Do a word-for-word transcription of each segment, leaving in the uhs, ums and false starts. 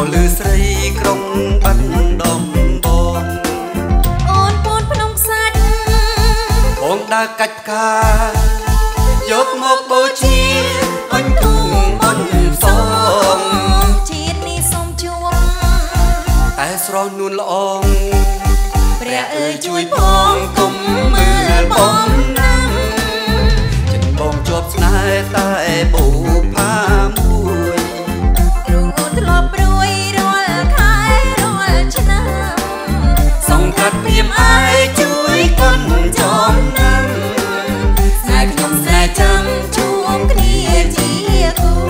លឺស្រីក្រុងបាត់ដំបងអូនពូនភ្នំខ្សាច់បងដើរកាច់ផ្កាយកមកបូជាអញទូបនសងជាតិនេះសូមជួបតែស្រស់នួនល្អងព្រះអើយជួយផងកុំមើលបងណាំចិនបងជាប់ស្នេហ៍តែបូផាមួយគ្រូអូនធ្លាប់ព្រួយរាល់ខែរាល់ឆ្នាំសង្កាត់ព្រាមអាយជួយកាន់ចំណាំស្នេហ៍ខ្ញុំស្នេហ៍ចាំជួបគ្នាជាគូ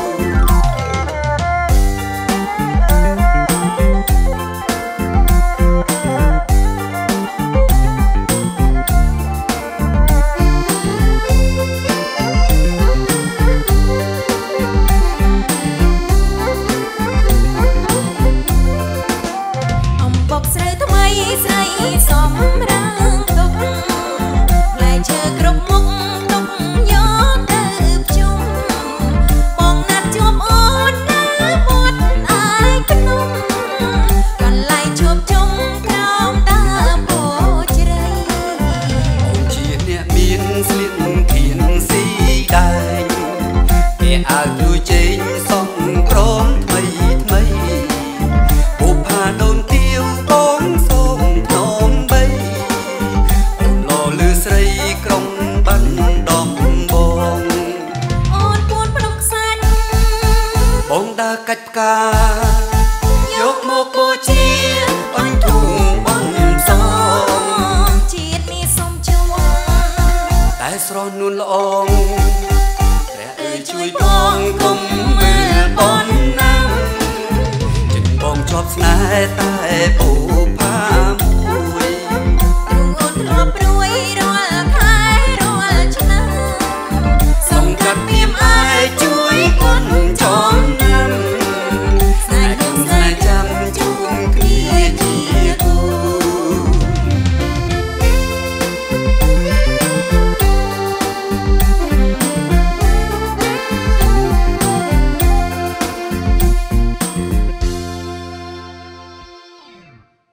សម្រាប់ទុកផ្លែឈើគ្រប់មុខទុកយកទៅភ្ជុំបងណាត់ជួបអូននៅវត្តអាយក្នុងកន្លែងជួបជុំក្រោមដើមពោជ្រៃអូនជាអ្នកមានស្លៀកខៀនស៊ីដែងគេអើទួយជេងសំក្រមថ្មីថ្មីបុផាដូនទៀវបងសូមក្រុងបាត់ដំបងអូនពូនភ្នំខ្សាច់បងដើរកាច់ផ្កាយកមកបូជាអញទូបងសងជាតិនេះសូមជួបតែស្រស់នួនល្អងព្រះអើយជួយផងកុំមើលបនណាំចិនបងជាប់ស្នេហ៍តែបូ